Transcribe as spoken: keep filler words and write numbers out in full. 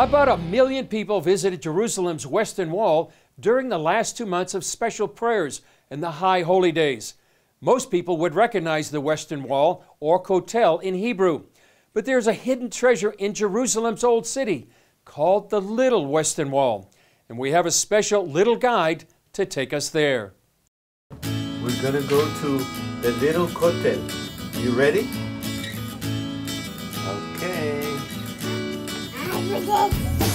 About a million people visited Jerusalem's Western Wall during the last two months of special prayers and the high holy days. Most people would recognize the Western Wall, or Kotel in Hebrew. But there's a hidden treasure in Jerusalem's old city called the Little Western Wall. And we have a special little guide to take us there. We're going to go to the little Kotel. You ready? Okay.